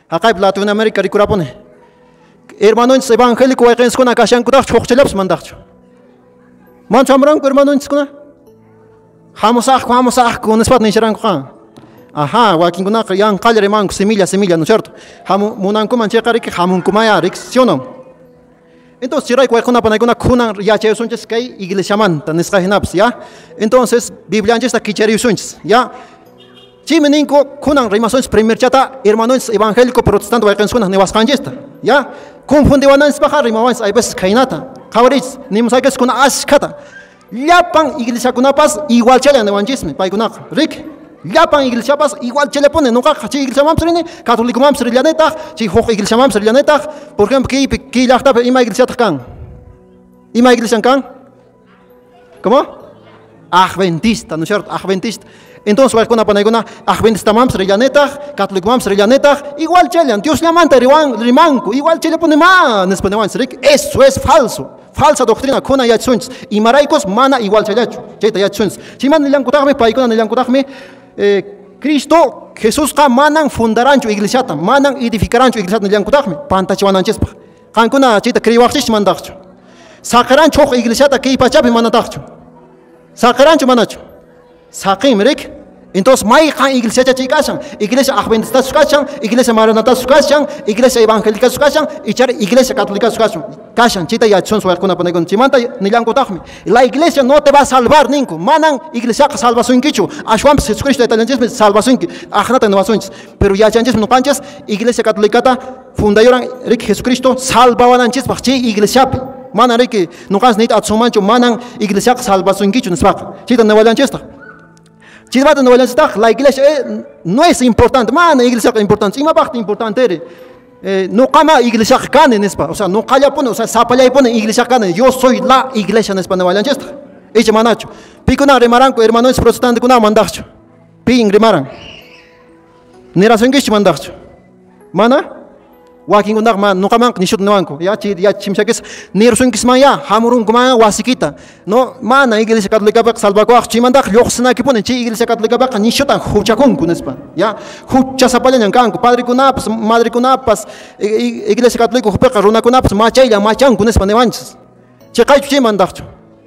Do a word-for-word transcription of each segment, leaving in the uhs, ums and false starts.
Acá en Latinoamérica rikurapone. Hermanos evangélico wayqinskuna kashankutaq chuqchilaps mandaqchu. Manchu amranku hermanonchiskuna. Hamusaq hamusaq kunispat nisharanku qa. Ajá, wakinkunaqa yanqalla rimanku semilla semilla, ¿no es cierto? Hamu munankuman chayqa riki hamunkumaya riksionan. Entonces, chiray wayquna panaykuna kunan yachayusunchis kay iglesiamanta nisqa hinapas, ¿ya? Entonces, Biblianchista kichariusunchis, ¿ya? Chimi ninku kunan rimasunchis primer chata hermanos evangélico protestante wayqinskuna niwasqanchista, ¿ya? Confundiwananchis rimawanchis hay veces kaynata. Qhawarich nimusaykas kuna ashkata. Llapan iglesiakunapas igual chala niwanchismi paykunaqa, rik. Llapan iglesiapas igual chala pone, nuqaqa chay iglesiamanpas rini, católicomanpas rillanetaq, chay huk iglesiamanpas rillanetaq. Por ejemplo, kaypi kay llaqtapi ima iglesiataq kan? Ima iglesian kan? ¿Cómo? Adventista, ¿no es cierto? Adventista. Entonces, wayquna panaykuna adventista mams rillanetaq, católico mams rillanetaq, igual chalan, Dios llamanta rimanku, igual chala pone ma, nespanewanchis, rik. Eso es falso. Falsa doctrina, kuna yachunchis. Y maraicos mana igual chayachu. Chayta yachunchis. Chiman nillankutaqmi, paykuna nillankutaqmi, eh, Cristo, Jesús ka manan fundaranchu iglesiata, manan edificaranchu iglesiata nillankutaqmi, pantachiwananchispa. Qankuna chayta kriwaqchish mandaqchu. Saqaranchu huk iglesiata kay pachapi manataqchu. Saqaranchu manachu. Saqim rik. Entonces, may kan iglesia chaykasan, iglesia adventista kashan, iglesia maranata kashan, iglesia evangélica kashan, y char iglesia católica kashan. Kashan, chita yachon suarkuna panaykun chimanta nillankutaqmi. La iglesia no te va a salvar ninku. Manan iglesia salvación kichu. Ashwan Jesucristo etalanchis salvación ki. Ajnata novasunchis. Pero yachanchis nuqanchis iglesia católicata fundayoran rik Jesucristo salvawananchis paqchi iglesiapi. Manan rik nuqas nit atsumanchu manan iglesia salvación kichu nispaqa. Chita newalanchista. Chidbata no la iglesia eh, no es importante, mana iglesia es importante, ima parte importante eh, no kama iglesia kane nespa, o sea, no kaya pone, o sea, sapaya pone iglesia kane, yo soy la iglesia nespa no vayan chesta. Eche manacho. Pikuna remaranco hermanos protestantes kuna mandacho. Ping remaran. Neración que mandacho. Mana? Walking unak man, no kaman nishut nuanko. Ya chi ya chimshakes neración que smaya, hamurun kuma wasikita. No mana iglesia católica pa salvaco chimandak yoxna que pone chi iglesia católica pa nishutan huchakun kunespa. Ya hucha sapalyan kanko, padre kunapas, madre kunapas, iglesia católica hupeca runa kunapas, machaya machan kunespa nevanches. Chekay chimandacho.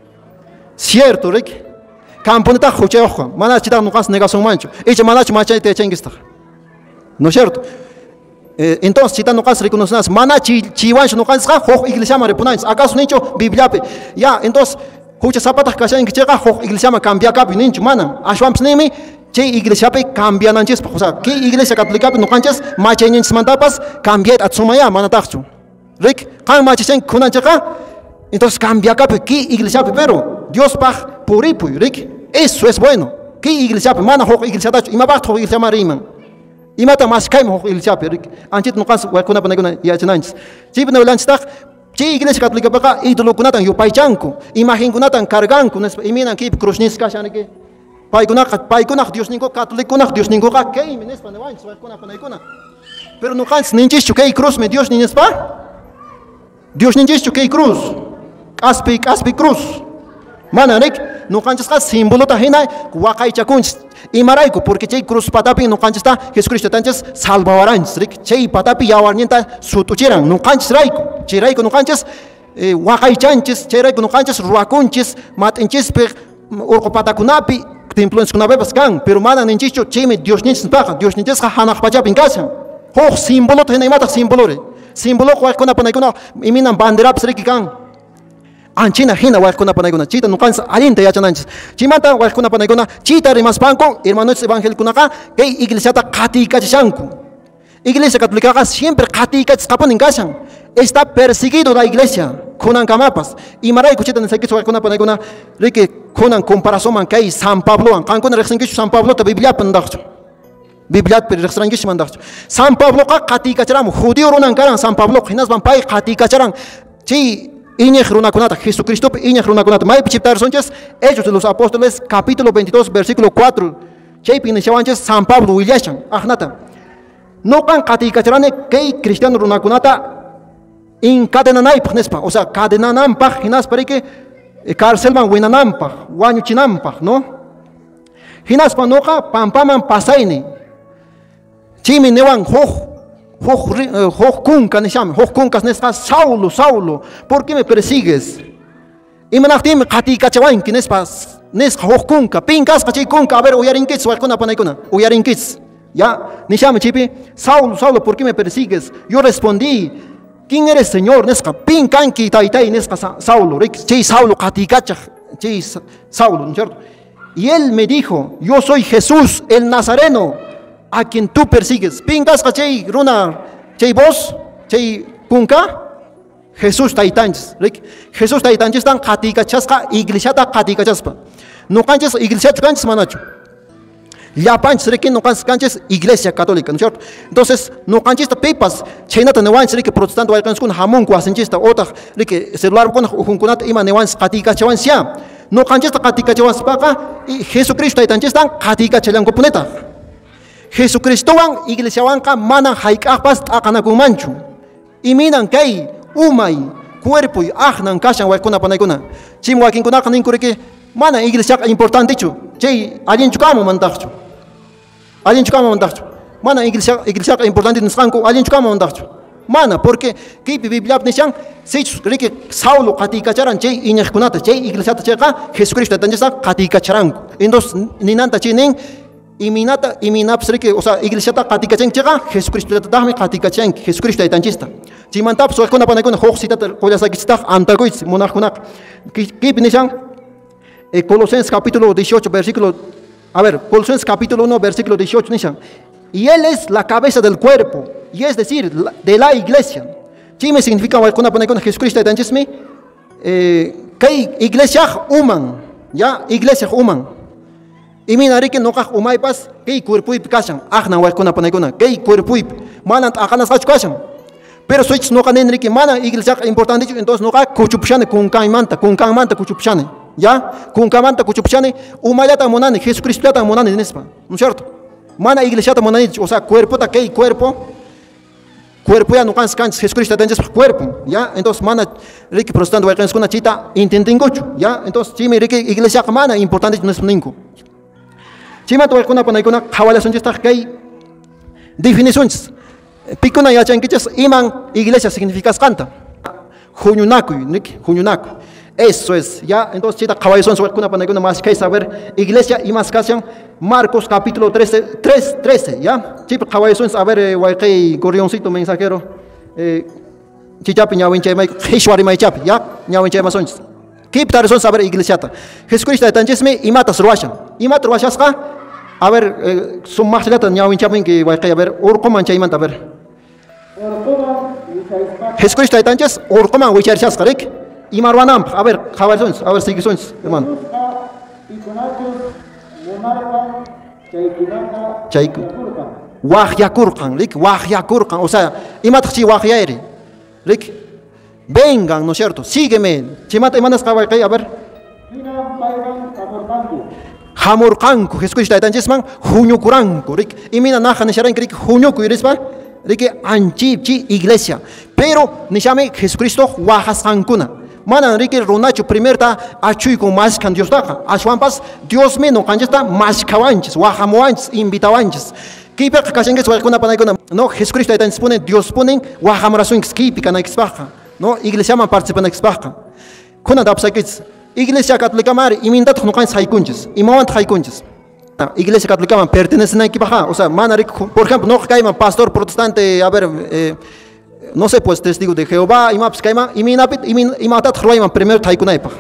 Cierto, Rick. Camponeta hucheojo, mana chita no cas negación mancho. Echa manacho machay te chengista. ¿No es cierto? Eh, entonces, si no cas reconoces, mana chiwancho no cas ho iglesia ma repunais. ¿Acaso nicho bibliape? Ya, entonces, hucha zapatas kashan que chega ho iglesia ma cambia capi nincho mana. Ashwamps nemi che iglesia pe cambia nanches, o sea, que iglesia católica no canchas machay ninchis mandapas cambia atsumaya mana tachu. Rick, kan machachen kunanchaka. Entonces cambia capi que iglesia pe pero Dios pag puripuy, Rick. Eso es bueno. Que iglesia pe mana ho iglesia tachu, ima bacht ho iglesia ma riman. Imata mas kaim ho iglesia pe Rick. Anchit no kas wakuna panaguna ya chenanchis. Chip no lanchtak chi iglesia católica pa ídolo kunatan yo paichanku. Imagen kunatan carganku, iminan kip krusnis kashanike. Paikunak paikunak Dios ningo católico kunak Dios ningo ka kay mines panawanchis wakuna panaguna. Pero no kans ninchis chukay cruz me Dios ninges pa. Dios ninchis chukay cruz. Aspi aspi cruz. Manarik no canchas ka símbolo ta hina wakay chakunch. Imaraiku porque chay cruz patapi no canchas ta Jesucristo tanchas salvawaranchis rik chay patapi yawarnienta sutuchiran no canchas raiku. Chay raiku no canchas wakay chanchis, chay raiku no canchas ruakunchis, matinchis pe urqo patakunapi templos kunapepas kan, pero mana ninchicho chaymi Dios ninchis paqa, Dios ninchis hanaq pachapin kashan. Ho símbolo ta hina imata símbolo re. Símbolo wakuna panaykuna iminan banderapas riki kan. Anchina hina wakuna panaykuna chita no cansa alinta yachananchis. Chimanta wakuna panaykuna chita rimaspanko hermanos evangélicos que iglesia ta qatikachishanku. Iglesia católica siempre qatikachisqapunin kashan. Está perseguido la iglesia kunan kamapas. Y marayku chita nesakis wakuna panaykuna riki kunan comparación man kay San Pablo an kankuna rexinkish San Pablo ta Biblia pandaqchu. Biblia per rexrankish mandaqchu. San Pablo ka qatikacharam judío runan karan San Pablo hinas van pay qatikacharan. Chi Iñej runakunata, Jesucristo iñej runakunata. May pichiptar sonches, Hechos de los Apóstoles, capítulo veintidós, versículo cuatro. Chay pinishawanches San Pablo willashan, ajnata. No kan katikacharane kay cristiano runakunata encadenanaipaj nespa, o sea, cadenanampaj hinas parike cárcelman winanampaj, wañuchinampaj, ¿no? Hinas panoja pampaman pasaini. Chimi newan hoj Jojkunka nisham, Jojkunkas nespa, Saulo, Saulo, ¿por qué me persigues? Y manachtim katikachawanki nespa, nespa Jojkunka, pinkas kachikunka, a ver, uyarinkits, walkuna panaikuna, uyarinkits. Ya, nisham chipi, Saulo, Saulo, ¿por qué me persigues? Yo respondí, ¿quién eres, Señor? Nespa, pinkanki taitai, nespa Saulo, che Saulo katikacha, che Saulo, ¿no es cierto? Y él me dijo, yo soy Jesús, el Nazareno, a quien tú persigues. Pingas chay runa, chay vos, chay punka, Jesús taitanches. Jesús taitanches tan katika chasca, iglesia ta katika chaspa. No canches iglesia canches manacho. Ya panches rekin no canches iglesia católica, ¿no es cierto? Entonces, no canches ta pepas, chaynata newanches rike protestante walcans kun hamon kuasenchista, otra rike celular kun junkunat ima newanches katika chawan sia. No canches ta katika chawan spaka, y Jesucristo taitanches tan katika chalango puneta. Jesucristo wan iglesia wanka mana haikahpas akanakumanchu. Y minan kay umay cuerpo y ahnan kashan walkuna panaykuna. Chim wakinkuna kaninkuriki mana iglesia importante chu. Chay alin chukamo mandakchu. Alin chukamo mandakchu. Mana iglesia iglesia importante nisqanku alin chukamo mandakchu. Mana porque kipi Biblia nishan sech riki Saulo katikacharan chay iñaqkunata chay iglesia ta chayqa Jesucristo tanjesa katikacharanku. Entonces ninanta chinin iminata iminaps riki, o sea, iglesia ta katikachan chega Jesucristo ta dahmi katikachan Jesucristo itanchista. Chimantap so kuna panakuna hoxita kolasakista antagois monarjunak. Kip nishan eh, Colosenses capítulo dieciocho versículo, a ver, Colosenses capítulo uno versículo dieciocho nishan. Y él es la cabeza del cuerpo, y es decir, la, de la iglesia. Chime significa kuna panakuna Jesucristo itanchismi eh kay iglesia human, ya, iglesia human. Y mina riki no kah umay pas kay cuerpuip kashan ahna walkuna panaykuna kay cuerpuip manant akanas kashan. Pero switch no kanen riki mana iglesia importante, entonces no ka kuchupshane kunkan manta kunkan manta kuchupshane, ya, kunkan manta kuchupshane umayata monani Jesucristo ta monani nespa, ¿no es cierto? Mana iglesia ta monani, o sea, cuerpo ta kay cuerpo cuerpo ya no kan kan Jesucristo ta entonces cuerpo, ya, entonces mana riki protestante walkans kuna chita intentingochu, ya, entonces chimi riki iglesia mana importante nespa ninku. Chima tu alguna panaykuna hawalasun chista kay definiciones. Pikuna yachankichas iman iglesia significa canta. Juñunaku, nik, juñunaku. Eso es, ya, entonces chita hawalasun alguna panaykuna más que saber iglesia y más casian Marcos capítulo trece, tres, trece, ya. Chip hawalasun a ver waikay gorrioncito mensajero. Eh chichapi ñawinche may hishwari may chap, ya, ñawinche masonchis. Kip tarison saber iglesia ta. Jesucristo tanchisme imatas ruashan. Imat ruashasqa a ver, eh, son más lata ñawin chapin que va a ver, urcoman chaymanta a ver. Jesucristo itanches, urcoman wicharchas karek. Y marwanam, a ver, jabalsons, a ver, sigisons, hermano. Chayku. Wahyakurkan, lik, wahyakurkan, o sea, imatchi wahyairi. Lik, vengan, ¿no es cierto? Sígueme. Chimata imanas kabay, a ver. Hamurkanku, Jesucristo itanchesman, juñukuranku, rik, y mina naja nisharan krik juñuku irispa, rik anchip chi iglesia. Pero nishame Jesucristo wahasankuna. Mana rik runachu primerta achuy con más can Dios daja. Ashwampas Dios me no canjesta más kawanches, wahamuanches, invitawanches. Kipa kashenges walkuna panaykuna. No, Jesucristo itanches pone Dios ponen wahamrasun skipi kana expaja. No, iglesia man participan expaja. Kuna dapsakits. Iglesia católica mar y mindat no can haikunches y moment haikunches. Iglesia católica man pertenecen a equipaja, o sea, manarik, por ejemplo, no caima pastor protestante, a ver, eh, no sé, pues testigo de Jehová, y maps caima, y minapit, y min, y matat roiman primero haikunaipa.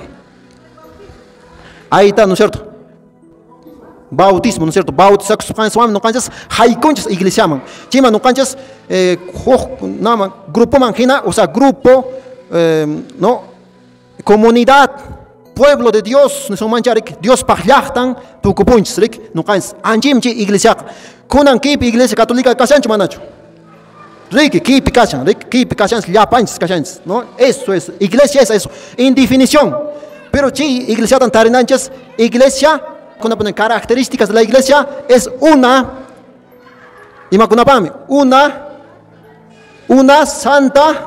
Ahí está, ¿no es cierto? Bautismo, ¿no es cierto? Bautiza que no canchas haikunches iglesia man. Chima no canchas eh, nama grupo manjina, o sea, grupo, eh, no, comunidad. Pueblo de Dios, no son mancharik, Dios pahlachtan, tu kupunch, rik, no cans, anjimchi iglesia, kunan kip iglesia católica kasanch manacho. Rik, kip kasan, rik, kip kasan, ya panch kasans, ¿no? Eso es, iglesia es eso, en definición. Pero chi, iglesia tan tarinanches, iglesia, con las características de la iglesia, es una, imakunapami, una, una santa,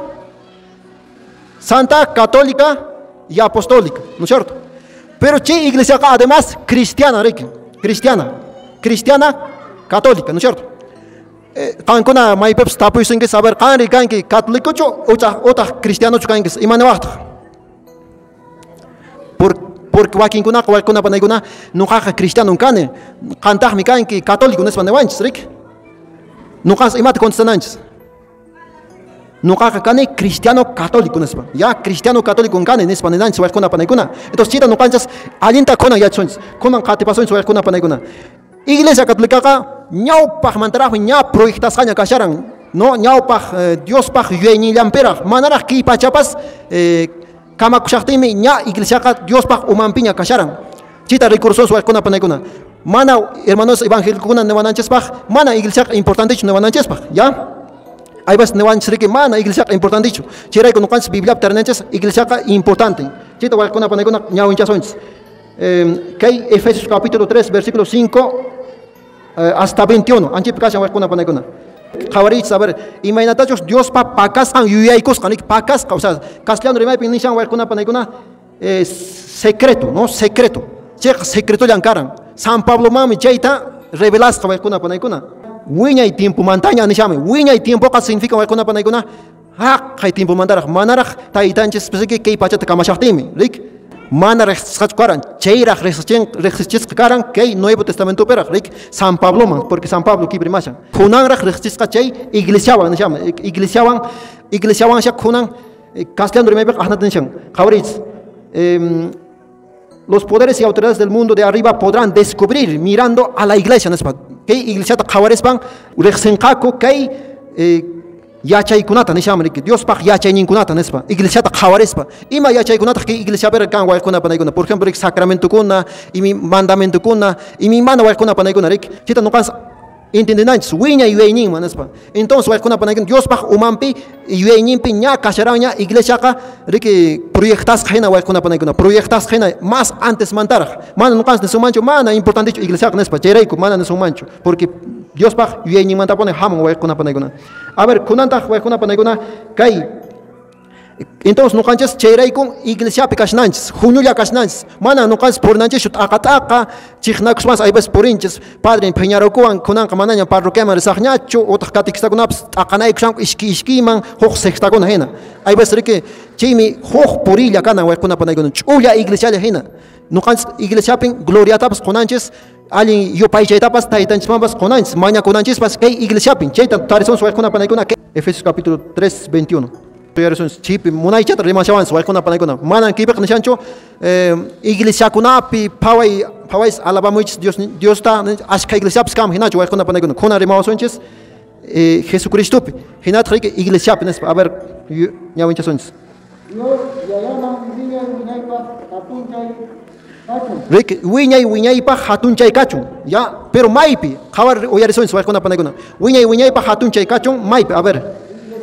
santa católica, y apostólica, ¿no es cierto? Pero chi iglesia además cristiana, cristiana, cristiana, católica, ¿no es cierto? Kankuna maypeps tapuysinki saber qanri kanki católicochu uta uta cristianochu kanki imanawaqta. Por porque wakinkuna walkuna panaykuna nuqaqa cristiano kani qantaqmi kanki católico nispa niwanchis rik. Nuqas imata contestananchis. Nuqaqa kani cristiano católico nispa. Ya cristiano católico kani nispa ninanchis walkuna panaykuna. Entonces chita nuqanchas allinta kunan yachunchis. Kunan qatipasunchis walkuna panaykuna. Iglesia católica ñawpaq mantaraqmi ña proyectasqaña kasharan no ñawpaq eh, Diospaq yuyaynillanpiraq manaraq ki pachapas eh, kamakushaqtimi ña iglesiaqa Diospaq umanpiña kasharan chita recursos walkuna panaykuna mana hermanos evangélicos newananchispaq mana iglesiaqa importantechu newananchispaq ya aypas newanchisriki mana iglesiaqa importantechu chirayku nuqanchis Biblia tarinanchis iglesiaqa importante chita walkuna panaykuna ñawinchasunchis eh, kay Efesios capítulo tres versículo cinco Uh, hasta veintiuno, anchi picashan walkuna panaykuna. Qawarich saber, imaynatachos Dios pa pakasqan yuyaykusqa nik pakasqa, o sea, castellano rimaypi nishan walkuna panaykuna eh, secreto, no secreto. Chayqa secreto llankaran. San Pablo mami chayta revelasqa walkuna panaykuna. Wiñay tiempo mantaña nishami. Wiñay tiempo qa significa walkuna panaykuna. Ha, qay tiempo mandaraq manaraq taytanchis pesiki kay pachata kamashaqtimi, rik. Mana rescacharan, cheirach rescachkaran, que Nuevo Testamento perach, rik San Pablo man, porque San Pablo ki primashan. Kunanrach rescachchay, iglesiawan, nisham, iglesiawan, iglesiawan shak kunan, castellano remebek ahnatenshan. Javrits, los poderes y autoridades del mundo de arriba podrán descubrir mirando a la iglesia, ¿no es verdad? Que iglesia ta jawarespan, rexenqaku, que yachaykunata nishamrik Dios paq yachayninkunata nispa iglesiata qawarespa ima yachaykunata ki iglesia ber kan walkuna panaykuna por ejemplo rik sacramentukuna imi mandamentukuna imi mana walkuna panaykuna rik chita nuqas entendinanchis wiña yuyayninman nispa entonces walkuna panaykuna Dios paq umanpi yuyayninpi ña kasharanña iglesiaqa rik proyectasqa hina walkuna panaykuna proyectasqa hina más antes mantaraq mana nuqas nisumanchu mana importantechu iglesiaqa nispa chayrayku mana nisumanchu porque Dios paq yuyayninmanta pone haman walkuna panaykuna. A ver, kunanta walkuna panaykuna kay entonces nuqanchis chayrayku iglesiapi kashnanchis huñulla kashnanchis mana nuqanchis purinanchis aqataqa chiqnakusmas aypas purinchis padre peñarokuwan kunanqa manaña parroquiaman risaqñachu utaq catequistakunapas t'aqanaykushanku ishki ishkiman huq sextakuna hina aypas riki chaymi huq purilla kanan walkuna panaykuna ch'ulla iglesialla hina nuqanchis iglesiapin gloriatapas qunanchis alguien yo paychaytapas taytanchismanpas qunanchis mañakunanchispas kay iglesiapin chayta tarisons walkuna panaykuna Efesios capítulo tres veintiuno chipi munaychata rimashawan walkuna panaykuna manan kipik nishanchu iglesiakunapi phaway phawais alabamuchis Dios Dios ta ashka iglesiapis kam hinachu walkuna panaykuna kuna rimawasunchis Jesucristopi hinat riki iglesiapi nispa a ver ñawinchasunchis Dios yayaman wiñay wiñaypa hatunchay kachun rik wiñay wiñaypa hatunchay kachun ya pero maypi qhawar uyarisunchis walkuna panaykuna wiñay wiñaypa hatunchay kachun maypi a ver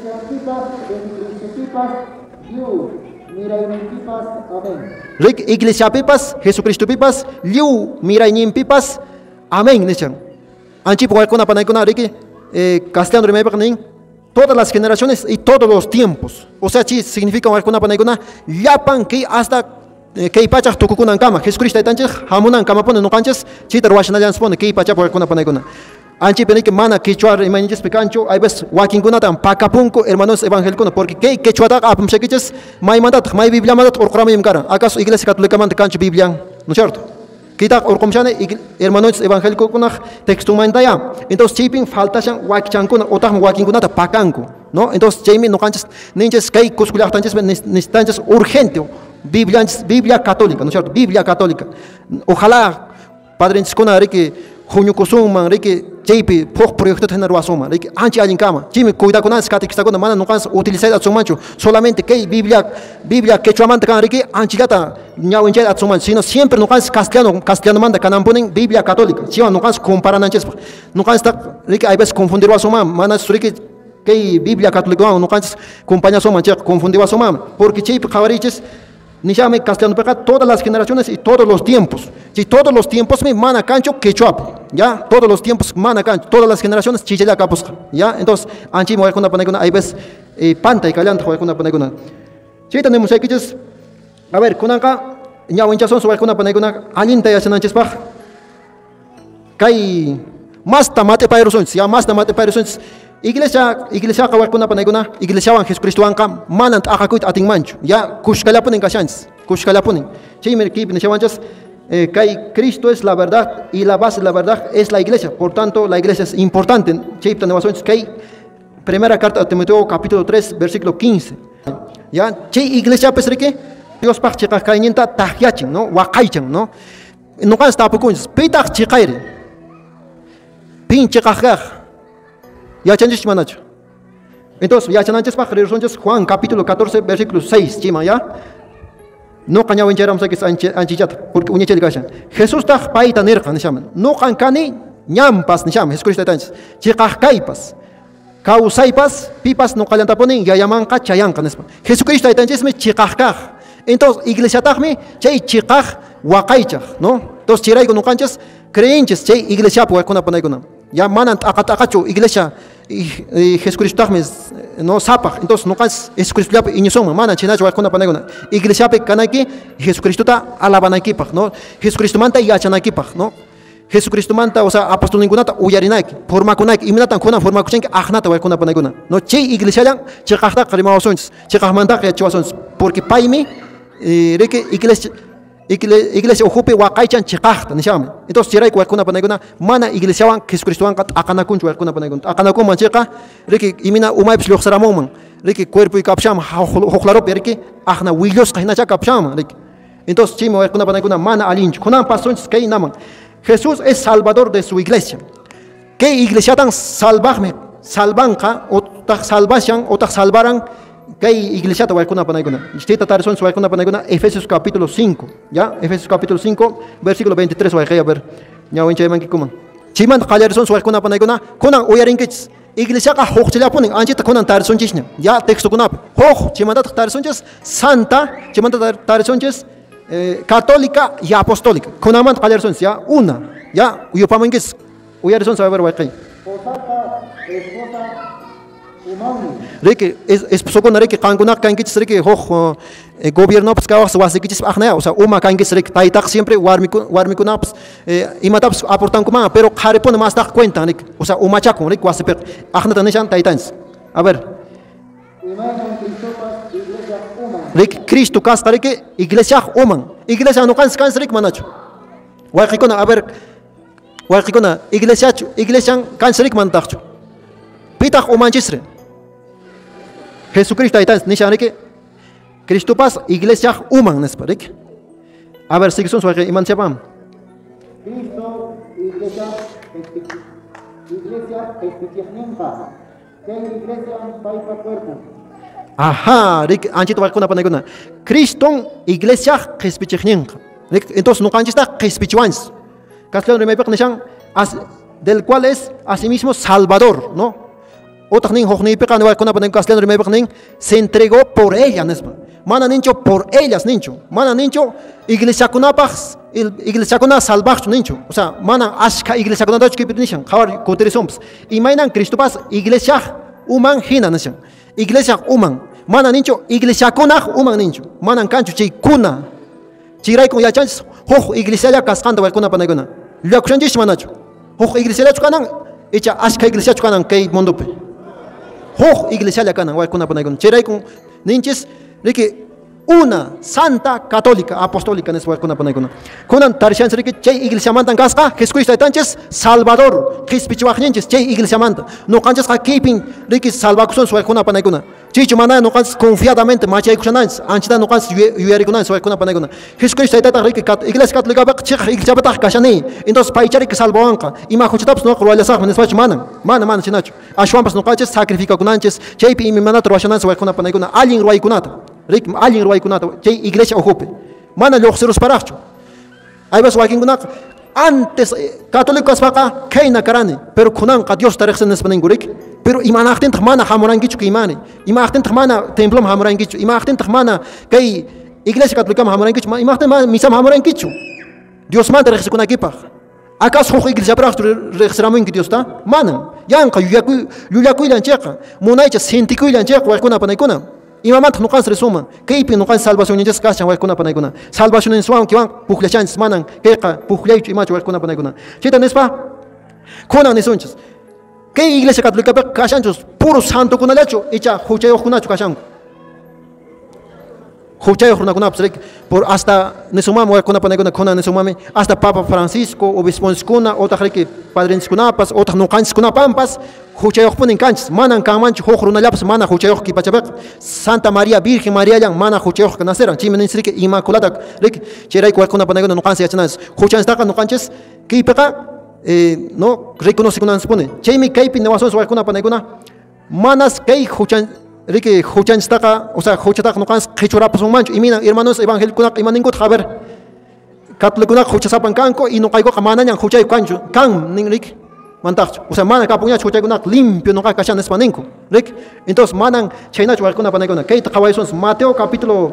Rik iglesia pipas, Jesucristo pipas, liu miraynin pipas, amén nishan. Anchi walkuna panaykuna riki castellano rimaypaqnin todas las generaciones y todos los tiempos. O sea, chi significa walkuna panaykuna llapan que hasta que pachaq tukukunan kama. Jesucristo aytanchis hamunan kama pone nuqanchis chitar washanallan pone que pachaq walkuna panaykuna. Anchi peniki mana quechua imaninchis picancho hay veces wakinkunatan pakapunku hermanos evangélicos porque que quechua apumshekiches may mandat may biblia mandat urqramim kara acaso iglesia católica manda cancho biblia no es cierto kita urqumshane hermanos evangélicos kunaj texto mandaya entonces chipin faltashan wakichankuna otah wakinkunata pakanku no entonces chaymi no canches ninches kay kuskulaqtanches necesitanches urgente biblia biblia católica no es cierto biblia católica ojalá padrinchis kuna riki junio kusuman riki chaypi puk proyecto tener wasuma riki anchi allin kama chimi cuida kunan catequistakuna mana nuqanchis utilizar atsumanchu solamente kay biblia biblia quechuamanta kan riki anchillata ñawinchay atsumanchu sino siempre nuqanchis castellano castellano manta kananpunin biblia católica chiwan nuqanchis comparananchis nuqanchis riki hay veces confundir wasuma mana riki kay biblia católica nuqanchis compañasuman chay confundir wasuma porque chaypi qhawarichis nishame castellano pega todas las generaciones y todos los tiempos. Si todos los tiempos me mana cancho quechua, ya todos los tiempos mana cancho, todas las generaciones chichela capos, ya entonces anchi mo walkuna panaykuna hay veces panta y calanta walkuna panaykuna. Si tenemos aquí ches a ver kunanka ñawinchason walkuna panaykuna alinta yasananchis paj. Kay Más tamate para erosiones, ya más tamate para erosiones. Iglesia, iglesia kawakuna panayguna, iglesia wan Jesucristo wanka manant akakuit ating mancho. Ya kushkalapunin kashans, kushkalapunin. Chimer kip nishawanchas. Eh, que Cristo es la verdad y la base de la verdad es la iglesia. Por tanto, la iglesia es importante. Que primera carta de Timoteo, capítulo tres, versículo quince. Ya, che iglesia pues que Dios pa chica kainenta tahyachin, ¿no? Wakaichan, ¿no? No kan sta pukuns, pitak chikaire. Pin chikajaj. Ya chanchis manacho. Entonces, ya chananches pa Juan capítulo catorce, versículo seis, chima, ya. No cañaban cheram que es anchichat porque uñeche de casa. Jesús ta paita nerja nishaman. No cancani ñampas nisham Jesús Cristo tanches. Chikaj kaipas. Causaipas pipas no calanta ponen ya llaman cachayanca nespa. Jesucristo tanches me chikajkaj. Entonces iglesia tajme chay chikaj wakaichaj, ¿no? Entonces chiray con canchas creenches chay iglesia pues con apanay con. Ya manan akatakacho iglesia y Jesucristo no sapa, entonces no cas Jesucristo ya inisoma mana chinacho wa kuna panagona iglesia pe kanaki Jesucristo ta alabanaki pa no Jesucristo manta ya chanaki pa no Jesucristo manta o sea apóstol ningunata uyarinaki forma kunaki iminata kuna forma kuchenki ahnata wa kuna panagona no che iglesia yang chekahta karimawasons chekahmanta ya chwasons porque paimi reke iglesia iglesia ocupe wakaichan chikahta nishame entonces chiray kwa kuna panagona mana iglesia wan Jesucristo wan akanakun chwa kuna panagona akanakun mancheka reke imina umay psloxaramoman reke cuerpo y kapsham hokhlaro perke ahna willos kahina cha kapsham reke entonces chimo kuna panagona mana alinch kunan pasons kay naman Jesús es salvador de su iglesia que iglesia tan salvarme salvanka o ta salvación o ta salvaran que iglesia te va a kuna panagona. Esta tarde se va a kuna panagona Efesios capítulo cinco, ya Efesios capítulo cinco versículo veintitrés va a ver. Ya hoy chaman que coman. Chiman qalar son se va a kuna panagona. Kunan oyarin que iglesia ka hochela ponen anchita kunan tarde son chisnya. Ya texto kunap. Hoch chimanda tarde son chis santa, chimanda tarde son chis católica y apostólica. Kunaman qalar son ya una. Ya yo pamen que oyarin son se va a ver va Reke es es soko na reke kanguna kangis reke ho gobierno pues kawas wasikis ahna o sea uma kangis reke taitak siempre warmiku warmiku naps imataps aportan kuma pero kharepon mas tak cuenta reke o sea uma chakon reke wasipek ahna tanishan taitans a ver reke Cristo kas reke iglesia uman iglesia no kans kans reke manacho wakikona a ver wakikona iglesia iglesia kans reke mantacho pitak umanchisre Jesucristo aitas nishan que Cristo pas iglesia human nesparik. A ver si son suave iman sepam. Cristo iglesia iglesia especialmente que iglesia país cuerpo. Ajá, rik anchito va con panagona. Cristo iglesia especialmente. Entonces no canchista especialmente. Castellano me nishan del cual es asimismo Salvador, ¿no? Otahnin hochni pecan va con apanen castellano me pecan se entregó por ella nespa. Mana nincho por ellas nincho. Mana nincho iglesia kunapas iglesia kuna salvach nincho. O sea, mana ashka iglesia kuna dach kipinishan. Khawar koterisoms. Imainan Cristo pas iglesia uman hina nishan. Iglesia uman. Mana nincho iglesia kuna uman nincho. Mana cancho chi kuna. Chirai con ya chans hoch iglesia ya cascando va con apanegona. Lo cranjish manacho. Hoch iglesia ya chukanan. Echa ashka iglesia chukanan kay mondope. Hoch iglesia la canan, con apanagón. Cheray con ninches de que una santa católica apostólica en ese con apanagón. Con tarishan de que che iglesia manta gasca, Jesucristo tanches Salvador, Jesuspichuachenches, che iglesia manta. No canchas a keeping de que salvación suel con apanagón. Chicho mana no canchas confiadamente, macha ikusanans, anchita no canchas yuerikunan suel con apanagón. Jesucristo tata rique iglesia católica bak che iglesia bata kashani. Entonces paichari que salvaanca. Ima kuchitaps no croala sah, men swach mana. Mana mana chinacho. Ashwampas no canchas sacrifica kunanches, che pi mi mana troashanan suel con apanagón. Alin ruai kunata. Rik alin ruai kunata. Che iglesia ocupe. Mana loxeros paracho. Ahí vas walking kunak. Antes católicos vaca keina karane, pero kunan ka Dios tarikh sen espanen gurik, pero imanachtin tkhmana hamurangichu ke imani, imachtin tkhmana templom hamurangichu, imachtin tkhmana kay iglesia católica hamurangichu, imachtin misam hamurangichu. Dios man tarikh sekuna kipah. Akas ho iglesia praktu registramen ki Dios ta? Manan, yanka yuyaku yuyaku ilancheqa, munaicha sentiku ilancheqa walkuna panaykuna. Imamat no can resuma, que no can salvación en esta casa, con una salvación en suan que van, puclechans manan, queca, puclech y macho, con una panaguna. Chita nespa, Kunan nisunchis. ¿Qué iglesia católica kashanchos? Puro santo kunalacho, echa huchayo kunacho kashanku. Huchayo kunakunapsrik por hasta nisumami wakuna panaguna kuna nisumami hasta Papa Francisco, obispos kuna, otras que padres kunapas, otras no canchis kunapampas, huchayo ponen canchis, manan kamanch hojrunalapas, mana huchayo kipachapek, Santa María Virgen María yang mana huchayo kanaseran, chimenisrik inmaculada, rik, cheray wakuna panaguna no canchis yachanas, huchan staka no canchis, kipeka Eh, no reconoce que no se pone. Chemi kaipi no vas a usar con una paneguna. Manas kei huchan rike huchan staka, o sea, huchatak no cans hechura pas un mancho. Y mira, hermanos evangélicos, imaningot haber. Católicos huchasapan canco y no caigo kamana yang huchay cancho. Can ning rik mantacho. O sea, mana capuña huchay con limpio no cachan espaninco. Rik. Entonces manan china chuar con una paneguna. Kei takawaisons Mateo capítulo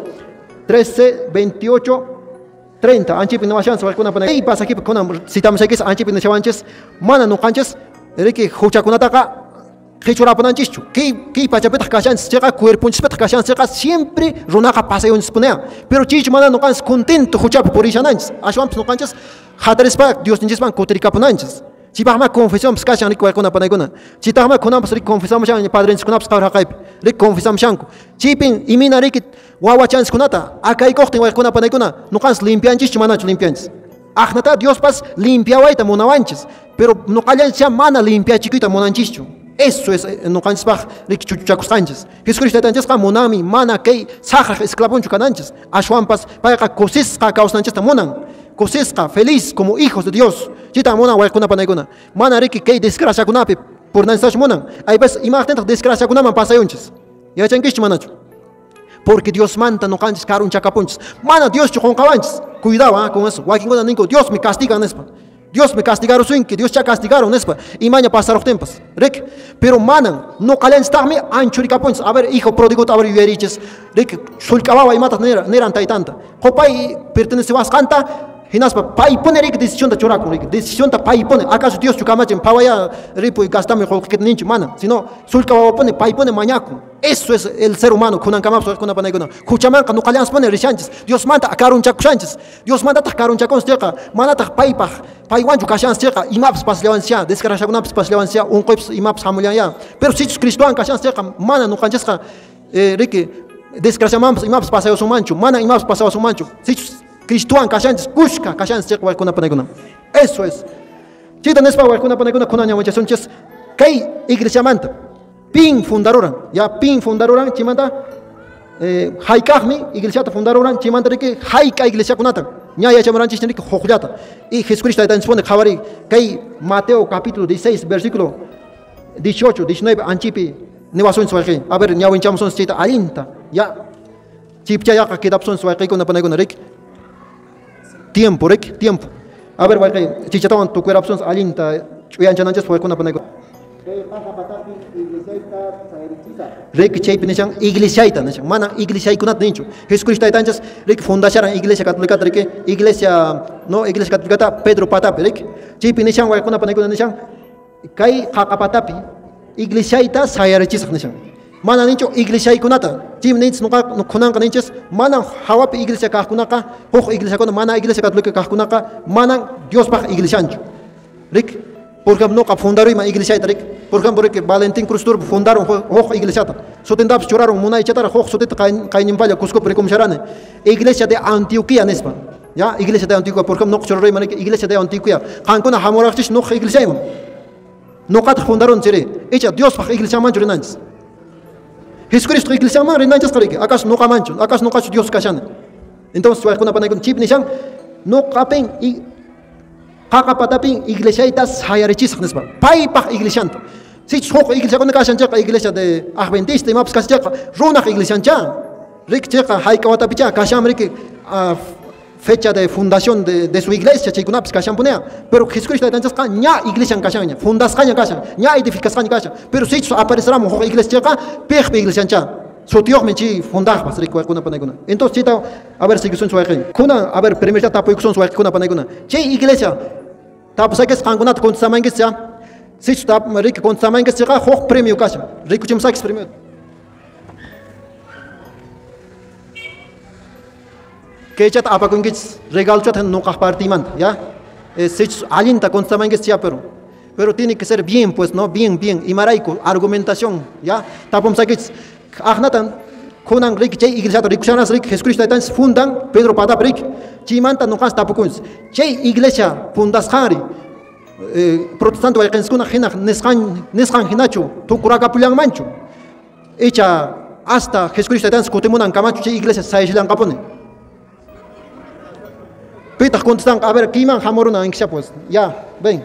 trece, veintiocho. treinta, anchi pin nawashan sabal kuna panay pasa aquí kuna citamos aquí anchi pin chavanches mana no canches reke hucha kuna taka hechura pananchichu que que pachapeta kashan chega cuerpo chepeta kashan chega siempre runaka paseo disponea pero chich mana no cans contento hucha por ishananches ashwam no canches hatarespa Dios ninches ban kotrika pananches chipama confesión kashan rik kuna panay kuna chitama kuna rik confesión shan padre kuna pskar haqaip rik confesión shanku chipin imina rik wawa chance kunata acá cochten kuna panay kuna no cans limpianchis chimana limpianchis ahnata Dios pas limpia waita monawanches pero no callan cha mana limpia chiquita monanchichu eso es no cans bach rik chuchuchacos canches Jesucristo tanches ka monami mana kei saja esclavonchu cananches ashwan pas para cosis ka causnanches monan cosesca feliz como hijos de Dios chita mona kuna panay kuna mana rik kei desgracia kunapi por nansach monan hay ves imagen desgracia kunaman pasayunches ya chankish manachu porque Dios manda no canches carun chacapunches. Mana Dios chocon cabanches. Cuidado ¿eh? Con eso. Dios me castiga, ¿nespa? Dios me castigaron sin que Dios ya castigaron, ¿nespa? Y mañana pasaron tiempos. Rek. Pero manan, no calen estarme anchuri capunches. A ver, hijo pródigo, a ver, viveriches. Rek, sulcababa y matas neran taitanta. Copai pertenece a canta. Hinaspa, pai pone rik decisión de choraco, rik decisión de pai pone. ¿Acaso Dios chucamachen pavaya ripo y gastame con que ninchi mana? Sino sulcababa pone, pai pone mañaco. Eso es el ser humano, kunan kamapso kuna paneguna. Kuchamanka no calans pone rishanches. Dios manda a carun chacuchanches. Dios manda a carun chacons teca. Mana ta pai pa. Pai wanchu kashans teca. Imaps pas levancia. Descarashagunaps pas levancia. Un coips imaps hamulia. Pero si Cristoan kashans teca. Mana no canchesca. Ricky. Descarashamams imaps paseo su mancho. Mana imaps paseo su mancho. Si Cristoan kashantes kushka kashantes teca kuna paneguna. Eso es. Chita nespa kuna paneguna kuna ñamucha sonches. Kay iglesia manta. Pin fundaroran, ya pin fundaroran, chimanta, eh, haikahmi, iglesia fundaroran, chimanta rike, haika iglesia kunata, ñaya chamaran chichenrik, hojyata. Y Jesucristo está en su javari, que Mateo capítulo dieciséis, versículo dieciocho, diecinueve, anchipi, nevason suaje, a ver, ñawin chamson chita, alinta, ya, chipchaya, que dapson suaje con la panegona rik, tiempo, rik, tiempo. A ver, vaya, chichatawan tu cuerapson alinta, chuyanchananchas fue con la panegona. Rek chay pinishan iglesia ita nishan mana iglesia ikunat nincho Jesucristo itanchas rek fundacharan iglesia católica rek iglesia no iglesia católica Pedro Patapi rek chay pinishan wa kuna panekuna nishan kai qaqapatapi iglesia ita sayarichisaq nishan mana nincho iglesia ikunata chim ninch no kunanqa ninchas mana hawapi iglesia kaqkunaqa huk iglesia kuna mana iglesia católica kaqkunaqa mana Dios paq iglesia ancho rek por ejemplo, no fundaron una iglesia, por ejemplo, que Valentín Cruz Turbo fundaron una iglesia. Sotendap choraron una iglesia, hoja sotet caen vaya Cusco precomcharane. Iglesia de Antioquía, Nespa. Ya, iglesia de Antioquía, por ejemplo, no chorrey manek iglesia de Antioquía. Hankona hamorachis no iglesia. No cat fundaron chere. Echa Dios para iglesia mancho renanches. Jesucristo iglesia man renanches kareke. Acaso no camancho, acaso no cacho Dios cachane. Entonces, su alguna panecon chip nishan no capen y Hakapatapin iglesia itas hayarichisaq nispa. Pai pa iglesia. Si chok iglesia con kashan chaka iglesia de Adventista imaps kas chaka runa iglesia cha. Rik chaka haikawatapicha kasham rik fecha de fundación de, de su iglesia chikunaps kashan punea. Pero Jesucristo entonces ka ña iglesia kashan fundas kanya kashan ña edificas kanya kashan. Pero si aparecerá mo iglesia chaka pej iglesia cha. Sotiok menchi fundah pas rik kuna paneguna. Entonces chita a ver si son suaje. Kuna a ver primero tapo son suaje kuna paneguna. Che iglesia tapo sakes kangunat kon samangis ya. Si tap rik kon samangis chaka hoch premio kasha. Rik chim sakes premio. Que chat apa kungits regal chat no kah partiman ya. Si alinta kon samangis ya pero. pero tiene que ser bien, pues, ¿no? Bien, bien. Y maraico, argumentación, ¿ya? Tapom sakits, ahnatan, kunan rik, chay iglesia rikuchanas rik, Jesucristo tan fundan, Pedro Patap rik, chimanta no kas tapukuns. Chay iglesia fundas hari, protestante waikenskuna hinach, neskan, neskan hinachu, tukuraka pulang manchu. Echa hasta Jesucristo tan skutimunan kamachu, chay iglesia saishilan kapone. Pita contestan, a ver, ¿quién jamoruna en que pues? Ya, ven.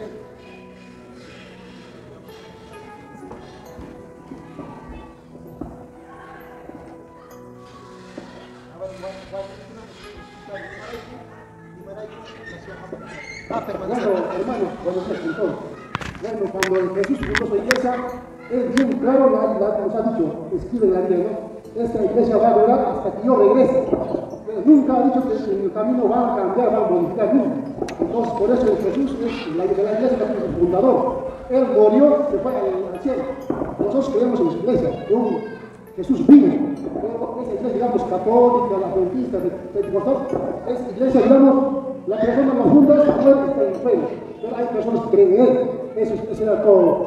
Bueno, hermanos, buenos días, entonces. Bueno, cuando Jesús fundó su iglesia, es bien claro, la, la, nos ha dicho, escribe en la Biblia, ¿no? Esta iglesia va a durar hasta que yo regrese. Pero nunca ha dicho que en el camino van a cambiar, van a modificar nunca. Entonces, por eso Jesús es la, la iglesia que es el fundador. Él murió, se fue al, al cielo. Nosotros creemos en su iglesia, de un Jesús vivo. Esa iglesia, digamos, católica, la adventista, pentecostal, esa iglesia, digamos, la persona más funda es está en el infierno. Pero hay personas que creen en él. Eso, eso era todo.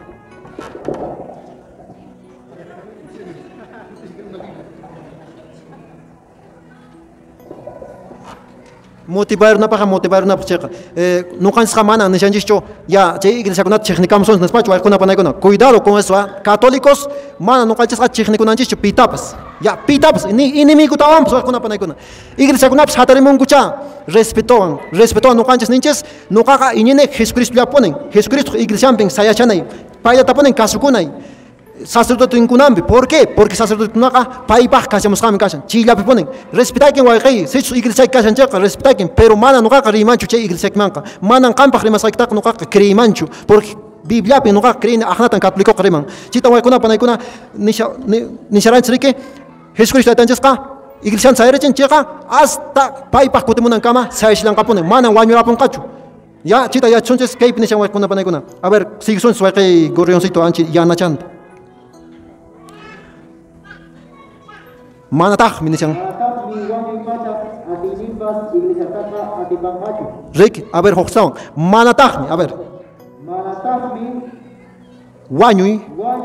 Motivar una paja, motivar una pacheca. No cansas jamana, ni se han dicho, ya, che, iglesia con técnica, son despacho, hay una panegona. Cuidado con eso, católicos, mana, no cansas a técnica, no han dicho pitapas. Ya, pitapas, ni enemigo tavam, pues, hay una panegona. Iglesia con apps, hatarimon cucha, respeto, respeto, no cansas ninches, no caga, y ni Jesucristo ya ponen, Jesucristo, iglesia, ping, sayachanay, paya taponen, casucunay. Sacerdote incunambi, ¿por qué? Porque sacerdote no haga paipaj casamos kami casan, chilla ponen, respeta quien guay, se su iglesia casan checa, respeta quien, pero mana no haga rimancho che iglesia manca, manan campa rimasakta no haga crimancho, porque Biblia no haga creen ahnatan católico criman, chita guay kuna panay kuna ni sharan chrique, Jesucristo tan checa, iglesia saerechen checa, hasta paipaj kutemunan kama, saishlan kaponen, manan guaño apon cacho. Ya, chita ya chonches que ni shawan kuna panay kuna. A ver, sigue son su que gorrioncito anchi ya nachanta. Manatah minisang. Rick, a ver, hoxawan. Manatah, a ver. Manatah mi Wanyui.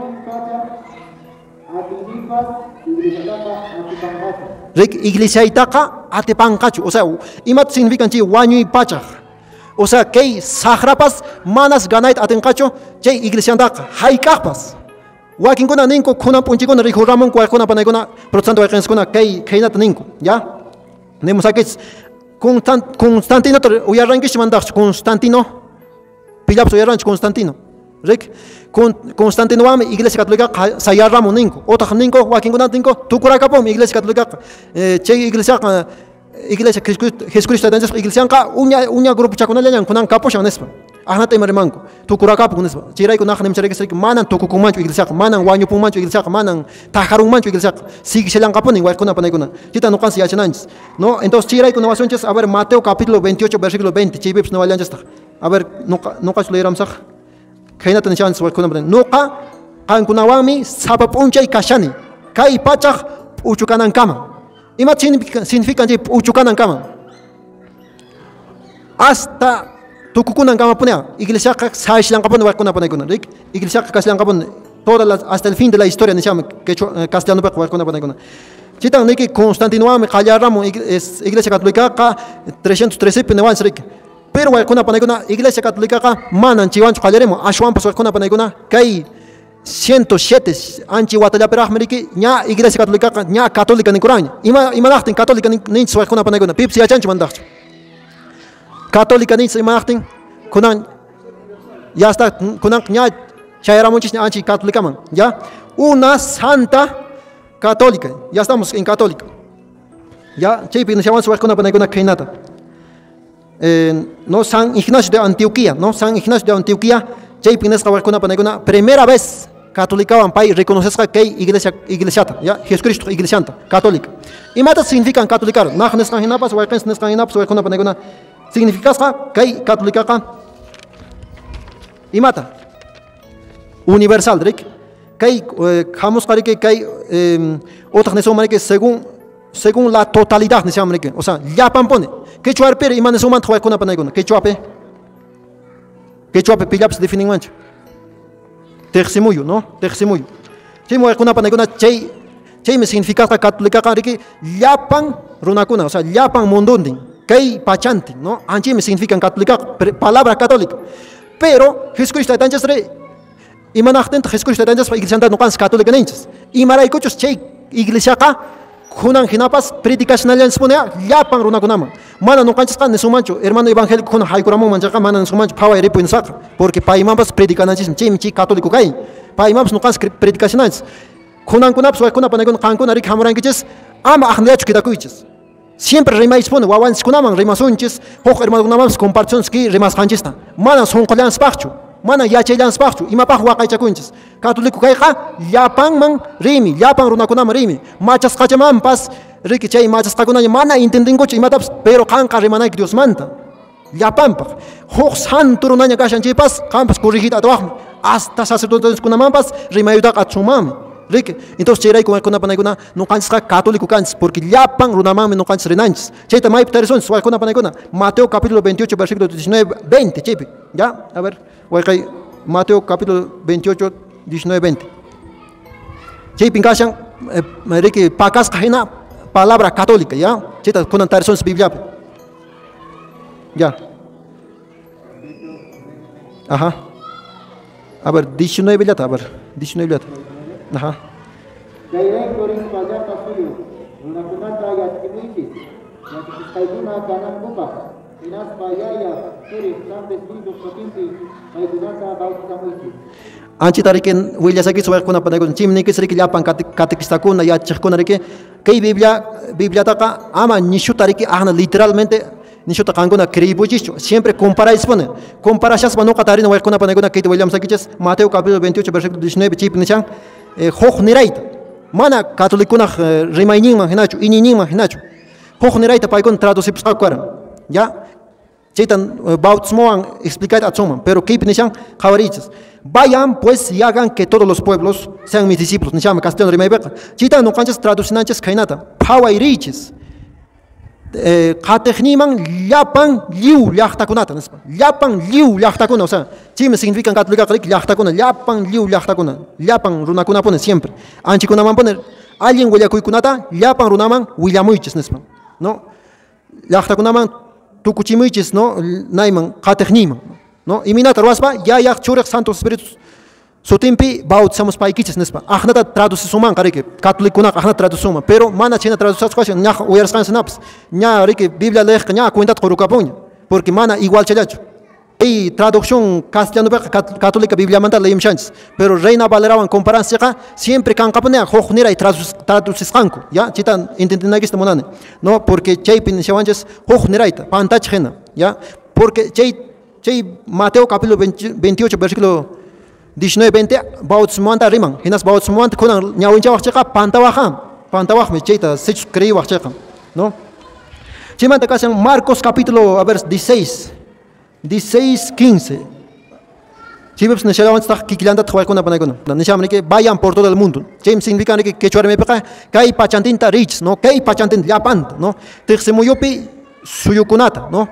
Rick, iglesia itaka atipancachu. O sea, imat significan chi wanyui pachach. O sea, que sahrapas manas ganait atencacho, che iglesia andaka, haikapas. Wakin kuna ninko kuna punchikuna rico ramon kwa kuna panaguna protestante wakens kuna kay kaynat ninko ya nemos akits constant Constantino uyarangish mandach Constantino pilaps uyaranch Constantino Rick Constantino wame iglesia católica sayar ramon ninko otra ninko wakin kuna ninko tukurakapom iglesia católica che iglesia iglesia Jesucristo entonces iglesia ka unya unya grupo chakuna leñan kunan kaposha nespa ahnata imarmanko tukurakap kunespa chiray kuna khanem charekes manan tukukumancho iglesia manan wañu pumancho iglesia manan tajarunmancho iglesia sigue selan kaponi wa kuna panay kuna chita no kansi yachananchis no entonces chiray kuna wasonches a ver Mateo capítulo veintiocho versículo veinte chibips no vayanchas a ver no no kas leeramsaj kaynata nishanchis wa kuna panay no ka kan kuna wami sapapunchay kashani kai pachaj uchukanan kama ima significa uchukanan kama hasta tukukunan kama punya iglesia ka saishlan kapon wa kuna panay kuna rik iglesia ka kaslan kapon toda la, hasta el fin de la historia ni chama que castellano pa wa kuna panay kuna chitan niki Constantino me callaramo iglesia católica ka trescientos trece penewan rik pero wa kuna panay kuna iglesia católica ka manan chiwancho callaremo ashwan pas wa kuna panay kuna kai ciento siete anchi watalla per ahmeriki nya iglesia católica nya católica ni kurang ima ima nachtin católica ni wa kuna panay kuna pipsi achancho mandach católica ni se martin kunan ya está kunan nya chayara muchis anchi católica man ya una santa católica ya estamos en católica ya chepi no llamamos kuna panay kuna kainata eh no San Ignacio de Antioquía no San Ignacio de Antioquía chepi nes kuna panay kuna primera vez católica van pai reconoces que iglesia iglesia ya Jesucristo iglesia católica y mata significan católica nachnes kan hinapas wa kens nes kan hinapas wa kuna panay kuna significa que católica y mata universal rick que vamos para que que otra nación que según según la totalidad nación que o sea ya pampone que chuar per y manes human con panay que chuape Quechua pillaps definen mancho. Teximuyo, ¿no? Teximuyo. Chimo kuna panaguna chay chay me significa católica que llapan runakuna, o sea, llapan mundundin, kay pachantin, ¿no? Anchi me significa católica, palabra católica. Pero Jesucristo tantas re imanachtent Jesucristo tantas iglesia no cans católica ninchas. Y maraicochos chay iglesia ka kunan hinapas predicación alian spone llapan runakunama. Mana no canchas kan nesumancho, hermano evangélico kuna haikuramon manchaka mana nesumancho pawa repo insaka, porque paimambas predicananchis chay michi católico kay. Paimambas no cans predicacionantes. Kunan kunaps wa kuna panagon kankuna rik hamurankiches ama ahnleach kidakuiches. Siempre remais pone wawanchis kunaman remasunchis, hoj hermano kunamams compartions ki remas kanchista. Mana son qolan spachu, mana yachaylan spachu, imapaj waqaychakunchis. Católico kayqa llapan man rimi, llapan runakunama rimi. Machas qachaman pas riki chay machas qakuna mana entendingochu imataps, pero qanqa rimanayki Dios manta. Llapanpaq. Hoj santo runaña kashanchipas qampas corrigida atuaqmi. Hasta sacerdotes kunamampas rimayutaqa atsumami. Rique. Entonces cheray con alguna panaguna no cansa católico cans porque llapan runamami no cansa renanches. Cheta mai interesón sual con panaguna. Mateo capítulo veintiocho versículo diecinueve veinte chepe. Ya, a ver. Huaycay Mateo capítulo veintiocho diecinueve veinte. Chepe incashan rique pacas cajena palabra católica, ya. Cheta con interesón Biblia. Ya. Ajá. A ver, diecinueve lata, a ver. diecinueve lata. Ajá. Anchi tariken William Saki suwa kuna panagon chimni ke sriki llapan katekistakuna ya chikuna rike kay Biblia Biblia taka ama nishu tariki ahna literalmente nishu takanguna kribujicho siempre comparáis pone comparashas mano katarina wa kuna panagona kay William Saki Mateo capítulo veintiocho versículo diecinueve chipni chan hoj niraita mana katolikuna rimayninman hinachu inininman hinachu hoj niraita paykun traducipis qakwara ya chaytan bautismoan explicar atsuman pero kaypi nishan qawarichas vayan pues y hagan que todos los pueblos sean mis discípulos nishan castellano rimaybeqa chaytan no canchas traducinanchas kaynata phawayrichis qatejniman llapan liu llaqtakunata nispa llapan liu llaqtakuna o sea chime significan católica qrik llaqtakuna llapan liu llaqtakuna llapan runakuna pone siempre anchikunaman poner alguien willakuykunata llapan runaman willamuychis nispa no llaqtakunaman tukuchimuychis no nayman qatejniman no iminata ruaspa ya yaq churiq santo espíritu sutimpi bautizamos paykichis nispa ahnata traducisuman qariki católicokunaqa ahnata traducisuman pero mana china traducasqashi ña uyarisqansinapas ña riki Biblia leqqa ña cuentata qurukapuña porque mana igual challachu y traducción castellanopiqa católica Bibliamanta leimshanchis pero Reina Valerawan comparanciaqa siempre kanqapuña hoj niray traducisqanku ya chita entendinaykista munani no porque chaypi nishawanchis hoj nirayta pantach hina ya porque chay chay Mateo capítulo veintiocho versículo diecinueve veinte bautismanta riman hinas bautismanta kunan ñawinchawaqchiqa pantawaqan pantawaqmi chayta sech creyuwaqchiqa no chaymanta kashan Marcos capítulo a ver dieciséis dieciséis quince chaypipas nishalawanchis kikillantata qhawaykuna panaykuna nishamaniki vayan por todo el mundo chaymi significa que quechua kay pachantinta rich no kay pachantinta llapanta no tiqsimuyupi suyukunata no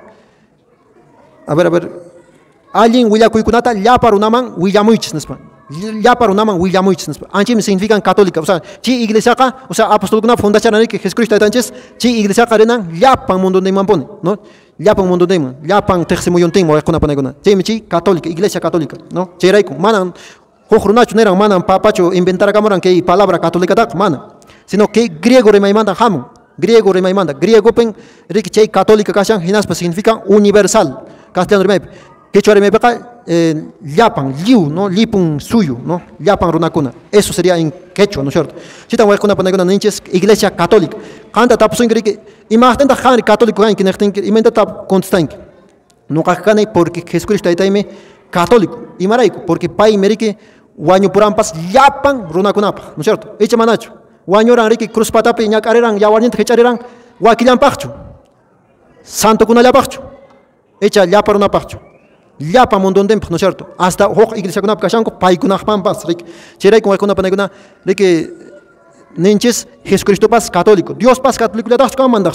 a ver a ver alguien willakuykunata llapa runaman willamuychis nispa llapa runaman willamuychis nispa anchimi significan católica o sea chi iglesiaqa o sea apostolkuna fundachananiki Jesucristo aytanchis chi iglesiaqa rinan llapan munduntinman pone no llapan munduntinman llapan tiqsimuyuntinman wayquna panaykuna chaymi chi católica iglesia católica no chayrayku manan huk runachu niran manan papachu inventaramuran kay palabra católicataqa mana sino que griego rimaymanta hamun griego rimaymanta griegopen riki chay católica kashan hinaspa significa universal castellano rimaypi quechua rimaypiqa llapan liu no lipun suyo no llapan runakuna eso sería en quechua no es cierto chitan waykuna panaykuna ninches iglesia católica qanta tapusunki riki imaqtanta qanri católico kanki niqtinki imanta contestanki nuqaqa kanay porque Jesucristo aytaymi católico imarayku porque paymi riki wañupuranpas llapan runakunapaq no es cierto icha manachu wañuran riki cruz patapi ñak'ariran yawarninta hich'ariran wakillanpaqchu santokunallapaqchu icha llapa runapaqchu llapa munduntinpaq no es cierto hasta huk iglesiakunapi kashanku paykunaqmanpas riki chayrayku waykuna panaykuna riki ninchis Jesucristopas católico Diospas católico llataqchu kanmantaqchu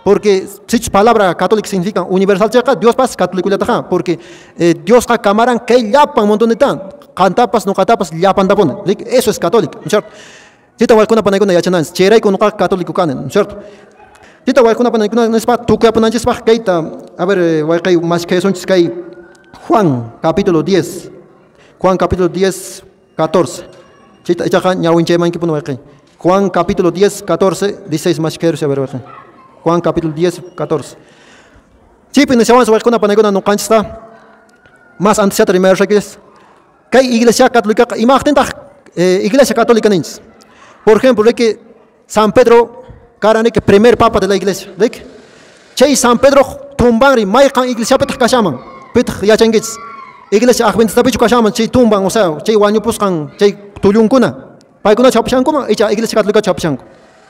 porque si palabra católica significa universal, Dios pas católico ya porque eh, Dios ka camaran que llapan un montón de tan, cantapas no cantapas llapan tapone, eso es católico, ¿no es cierto? Chita walkuna panaykuna yachanan, cheray con católico canen, ¿no es cierto? Chita walkuna panayuna no es para tu que apananches para keita, a ver, walkay más que son chiskai Juan capítulo diez, Juan capítulo diez, catorce. Chita echaja ñawinche man que puno walkay. Juan capítulo diez, catorce, dieciséis más que a ver walkay. Juan capítulo diez, catorce. Chipin se avanza walkuna panayuna no cancha más antes de primero requis. Que iglesia católica, imagen eh, iglesia católica ninjas. Por ejemplo, de que San Pedro, cara que primer papa de la iglesia, de que Chay San Pedro tumban y maikan iglesia petah kashaman, petah ya changits. Iglesia adventista pichu kashaman chay tumban, o sea, chay wanyu puskan, chay tuyunkuna. Paikuna chapshan kuma, echa iglesia católica chapshan.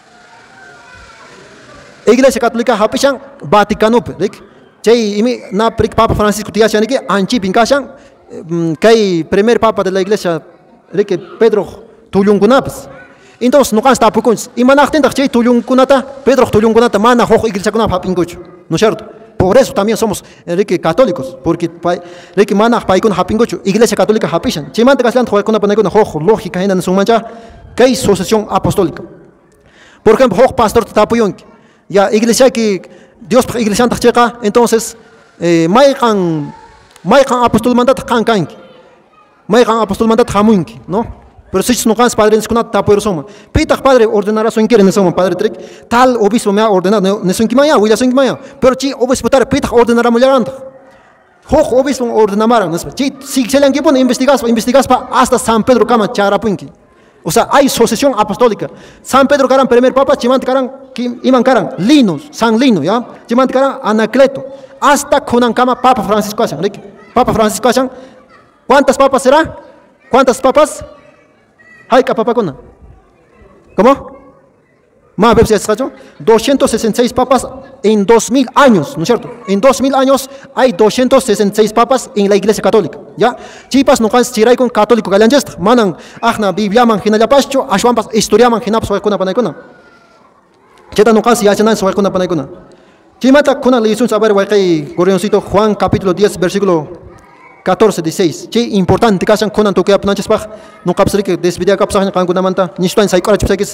Iglesia católica hapishan Vaticano, de que chay imi na prik papa Francisco tiashan que anchi pinkashan, kay primer papa de la iglesia, de que Pedro tuyunkunapas. Entonces, no cansa tapukuns. Y manachtendak chay tuyunkunata, Pedro tuyunkunata, mana hoch iglesia kunap hapingucho. ¿No es cierto? Por eso también somos Enrique católicos, porque Enrique manach paikun hapingucho, iglesia católica hapishan. Chimante kaslan hoekuna panekuna hoch lógica en su mancha, que hay sucesión apostólica. Por ejemplo, hoch pastor tapuyunk. Ya iglesia que Dios iglesia antacheka, entonces, eh, maikan, maikan apostol mandat kan kanki. Maikan apostol mandat hamunki, ¿no? Pero si no cansas padre, no tapo soma. Pita padre ordenará su inquiere en soma padre trick. Tal obispo me ha ordenado, no son quimaya, huila son quimaya. Pero chi obispo tar pita ordenará mulheranda. Hojo obispo ordenamara, no chi si se le han que pone investigas, investigas pa hasta San Pedro Cama charapunki. O sea, hay sucesión apostólica. San Pedro caran primer papa, chimant caran, iman caran, Linus, San Lino, ya. Chimant caran Anacleto. Hasta Conan Cama Papa Francisco Asan, Papa Francisco Asan. ¿Cuántas papas será? ¿Cuántas papas? Hay capapacona. ¿Cómo? Más veces doscientos sesenta y seis papas en dos mil años, ¿no es cierto? En dos mil años hay doscientos sesenta y seis papas en la iglesia católica. ¿Ya? Chipas no cansa chiray con católico galanjesta. Manan, ajna Biblia man gina ya pascho, ashwampas historia man gina pso kuna panaykuna. Cheta no cansa ya chanan so kuna panaykuna. Chimata kuna le hizo saber guay gorioncito Juan capítulo diez versículo catorce, dieciséis. Che importante kasan konan to que apnanches pag no kapsri que desvidia kapsahan kan kuna manta nishtan sai kora chupsakis.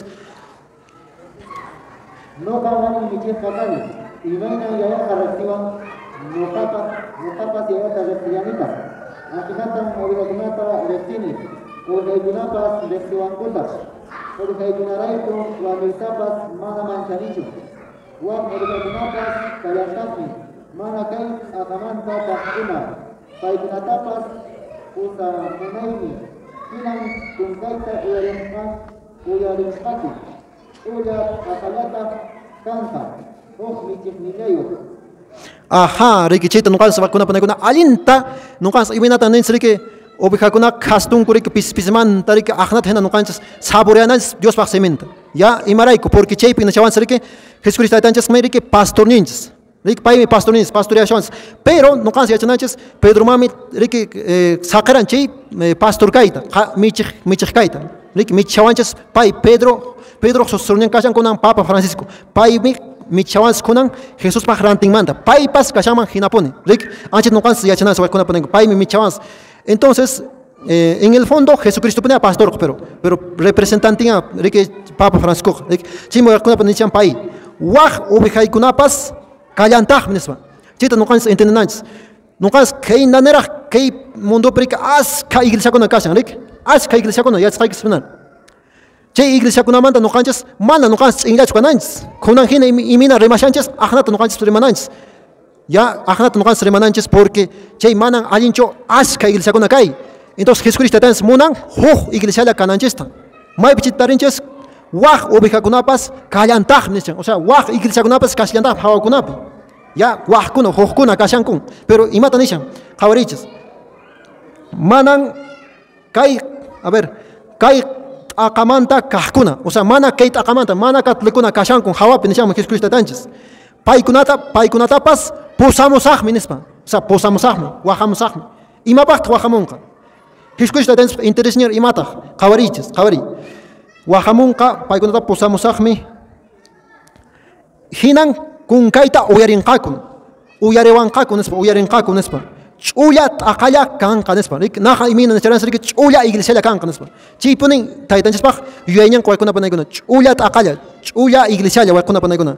No kawan ni chef katani. Ibaina ya karestiwan no papa no papa ya karestianita. Akihatan obilagunata restini. O legunapas restiwan kutas. O legunaraito wa misapas mana manchanichu. Wa obilagunapas kayasatni. Mana kai akamanta pakuna. Paikunatapas usa munaini ilang tungkaita uyarimpas uyarimpati uyar akalata kanta oh michik nilayo. Aha, rikichita nunca se va con una panacuna alinta nunca se ibinata nensri que obijacuna castun kurik pis pisman tarik ahnat hena nunca saboreanas Dios pa sementa ya imaraico porque cheipi na chavan que Jesucristo tanches meri que pastor ninjas. Rik pai pastor ninjas pastoria chans pero no cansa ya chanches Pedro mami rik sakaran chei pastor kaita michik michik kaita rik michawanches pai Pedro Pedro sosornian kasan konan Papa Francisco pai mi michawans konan Jesús pa ranting manda pai pas kasaman hinapone rik anche no cansa ya chanas konan ponen pai mi michawans. Entonces eh, en el fondo Jesucristo ponía pastor pero pero representante rik Papa Francisco rik chimo konan ponen pai wah ubihai kunapas Kalantah misma. Chita no cansa entenderás. No cansa que nanera que mundo perica as ka iglesia con la casa, rik. As ka iglesia con ya está que suena. Che iglesia con amanda no canchas, mana no cansa inglés con antes. Con angina y mina remachanches, ahnat no cansa remananches. Ya ahnat no cansa remananches porque che manan alincho as ka iglesia con la kai. Entonces Jesucristo tens munan ho iglesia la cananchesta. Mai pichitarinches wah oveja kunapas kalantah nishan, o sea, wah iglesia kunapas kasyantah hawa kunapi. Ya wah kuno hoh kuna kasyankun, pero imata nishan hawariches. Manan kai, a ver, kai akamanta kahkuna, o sea, mana kai akamanta, mana katlikuna kasyankun hawapi nishan Jesucristo tanches. Pai kunata, pai kunatapas posamos ahmi nispa, o sea, posamos ahmi, wahamos ahmi. Imapacht wahamunka. Jesucristo tanches interesñer imata hawariches, hawari. Wahamunka paikunata posamos ahmi hinan kunkaita uyarinqaku uyariwanqaku nispa uyarinqaku nispa ch'uya t'aqalla kanqa nispa rik naqa imina nicharansi rik ch'uya iglesialla kanqa nispa chaypunin taytanchikpaq yuyayñanqa waykunapa naykuna ch'uya t'aqalla ch'uya iglesialla waykunapa naykuna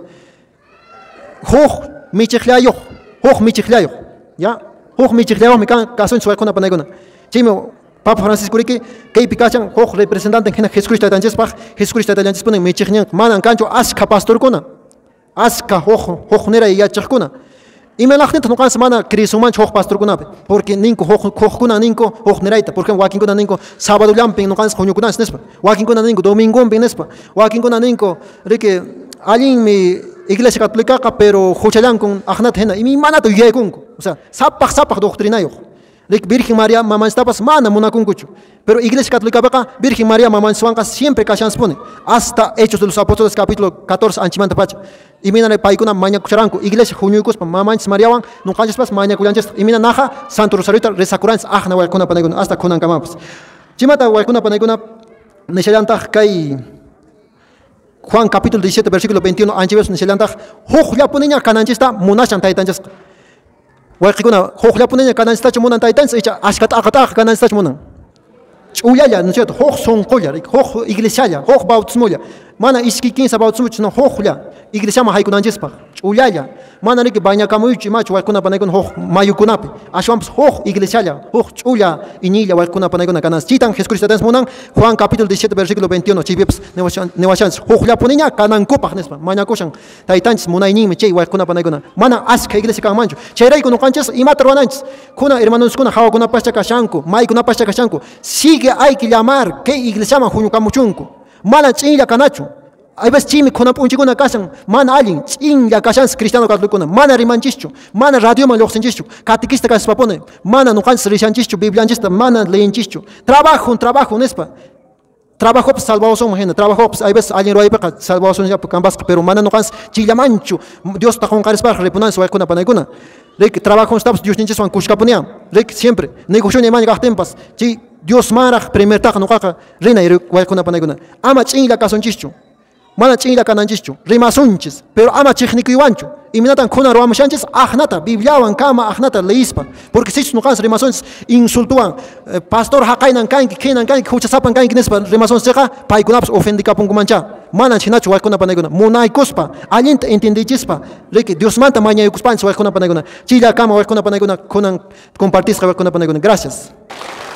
huk michiqllayuq huk michiqllayuq ya huk michiqllayuqmi kan kasunchik waykunapa naykuna chaymi Papa Francisco riki kaypi kachan huk representante hina Jesucristo taytanchikpaq Jesucristo taytanchikpunin michiqñanqa manan kanchu ashka pastorkuna ashka huk huk niray yachaqquna imalaqtinta nuqanchik mana crisumanchu huk pastorkunapi porque ninku huk hukkuna ninku huk nirayta por ejemplo wakinkuna ninku sábadollanpi nuqanchik huñukunanchik nispa wakinkuna ninku domingonpi nispa wakinkuna ninku riki allinmi iglesia católicaqa pero huchallankun aqnata hina imanata yuyaykunku o sea sapaq sapaq doctrinayuq rik Virgen María mamanchiktapas mana munakunkuchu pero iglesia católicapaqa Virgen María mamanchikwanqa siempre kashanspuni hasta Hechos de los Apóstoles capítulo catorce anchimanta pacha imina paykuna mañakusharanku iglesia huñuykuspa mamanchik Mariawan nuqanchikpas mañakullanchik imina naja Santo Rosariota rezakuranchik aqna waykuna panaykuna hasta kunankamapas chimata waykuna panaykuna nishallantaq kay Juan capítulo diecisiete versículo veintiuno anchivas nishallantaq hukllapuniña kananchista munashan taytanchik waykikuna hukllapuniña kananchistachu munan taytanchik icha ashkata aqataqa kananchistachu munan ch'uyalla ¿no es cierto? Huk sonqolla, huk iglesialla, huk bautismolla. Mana iski quince bautismoch no huklla. Iglesiama haykunanchispaq. Ch'uyalla. Mana riki bañakamuychi machu waykuna panaykuna huk mayukunapi. Ashwanpas huk iglesialla, huk ch'ulla iñilla waykuna panaykuna kanas. Chitan Jesucristo tens munan Juan capítulo diecisiete versículo veintiuno chipips newashanchis hukllapuniña kanankupaq nispa. Mañakushan taytanchis munayninmi chay waykuna panaykuna. Mana ashka iglesia kanmanchu. Chayrayku nuqanchis imata ruwananchis. Kuna hermanuskuna hawakunapascha kashanku, maykunapascha kashanku. Sigue hay que llamar que iglesia man huñukamuchunku. Mana ch'inlla kanachu. Hay veces chimi kunapunchikuna kashan mana allin ch'inlla kashansi cristiano católicuna mana rimanchischu mana radioman lluqsinchischu catequista kashpapuni mana nuqanchis rishanchischu biblianchista mana leyinchischu trabajo trabajo nispa trabajopas salvación hina trabajopas hay veces allin ruwaypiqa salvación ya kanpasqa pero mana nuqanchis ch'illamanchu Dios ta qunqarispaqa ripunanchis waykuna panaykuna rik trabajo stapas Dios ninchaswan kushkapunia rik siempre negociación imani kaqtinpas chi Dios maraq primer taqa nuqaqa rinay waykuna panaykuna ama ch'inlla kasunchischu mana ch'inlla kananchischu rimasunchis pero ama chiqnikuywanchu iminatan kuna ruwamushanchis aqnata bibliawan kama aqnata leispa porque sichus nuqanchis rimasunchis insultuwan pastor haqaynan kanki khinan kanki huchasapan kanki nispa rimasunchikqa paykunapas ofendikapunkumancha mana chinachu waykuna panaykuna munaykuspa allinta entendichispa riki Diosmanta mañaykuspanchis waykuna panaykuna chilla kama waykuna panaykuna kunan compartisqa waykuna panaykuna gracias.